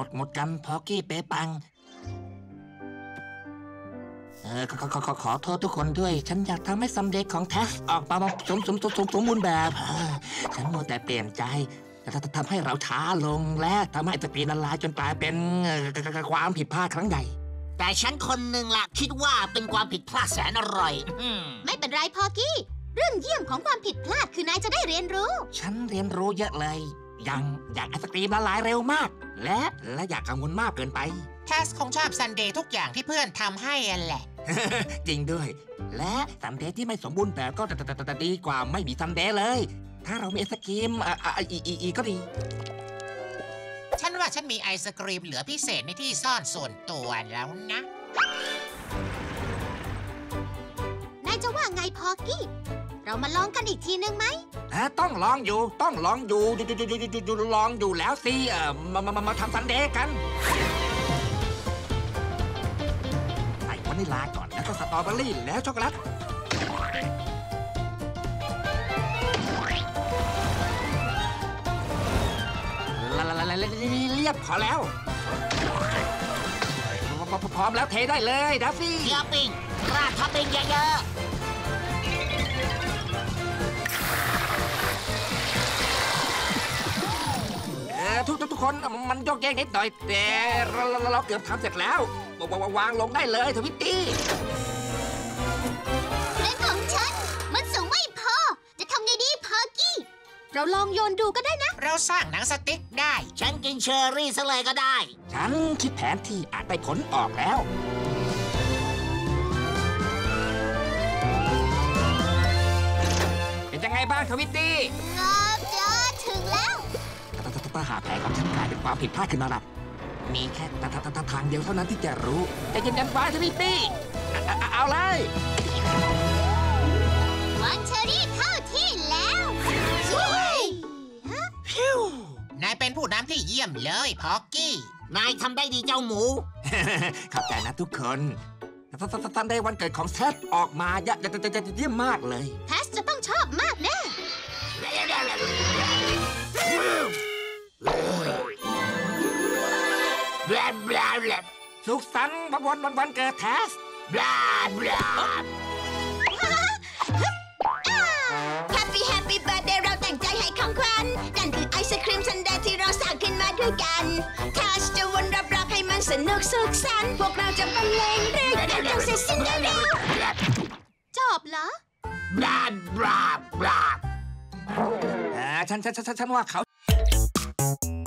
หมดกันพอกี้เป๊ปังขอโทษทุกคนด้วยฉันอยากทำให้ซัมเดย์ของแทสออกมาสมบูรณ์แบบฉันมัวแต่เปลี่ยนใจทำให้เราช้าลงและทำให้สปีดละลายจนกลายเป็นความผิดพลาดครั้งใหญ่แต่ฉันคนหนึ่งล่ะคิดว่าเป็นความผิดพลาดแสนอร่อยไม่เป็นไรพอกี้เรื่องเยี่ยมของความผิดพลาดคือนายจะได้เรียนรู้ฉันเรียนรู้เยอะเลยอยากไอศกรีมละลายเร็วมากและอยากกังวลมากเกินไปแทสคงชอบซันเดย์ทุกอย่างที่เพื่อนทำให้แหละจริงด้วยและซันเดย์ที่ไม่สมบูรณ์แบบก็ดีกว่าไม่มีซันเดย์เลยถ้าเรามีไอศกรีมก็ดีฉันว่าฉันมีไอศกรีมเหลือพิเศษในที่ซ่อนส่วนตัวแล้วนะนายจะว่าไงพอกี้เรามาลองกันอีกทีนึงไหมต้องลองอยู่ลองอยู่แล้วสิมาทำซันเดย์กันใส่วานิลลาก่อนแล้วก็สตรอเบอรี่แล้วช็อกโกแลตเรียบพอแล้วพร้อมแล้วเทได้เลยดัฟฟี่เยอะปิ้งราดท็อปปิ้งเยอะทุกคนมันโยกเยกนิดหน่อยแต่เราเกือบทำเสร็จแล้ววางลงได้เลยทวิตตี้เรื่องของฉันมันสูงไม่พอจะทำไงดีพอกี้เราลองโยนดูก็ได้นะเราสร้างหนังสติ๊กได้ฉันกินเชอร์รี่ซะเลยก็ได้ฉันคิดแผนที่อาจได้ผลออกแล้วเป็นยังไงบ้างทวิตตี้ถึงแล้วถ้าหากแผนของฉันกลายเป็นความผิดพลาดขึ้นมาล่ะมีแค่ทางเดียวเท่านั้นที่จะรู้จะยืนยันไว้ทวิตตี้เอาเลยวางเชอรี่เข้าที่แล้วนายเป็นผู้นำที่เยี่ยมเลยพอกกี้นายทำได้ดีเจ้าหมูขอบใจนะทุกคนซันเดย์วันเกิดของแทสออกมาจะเยี่ยมมากเลยแทสจะต้องชอบมากแน่สุขสันต์วันเกิดแทส Happy birthday เราแต่งใจให้ของขวัญนั่นคือไอศครีมซันเดย์ที่เราสร้างขึ้นมาด้วยกันแทสจะวนรอบๆให้มันสนุกสุขสันต์พวกเราจะบรรเลงเรื่องกันจนเสร็จสิ้นเร็วจบเหรอฉันว่าเขา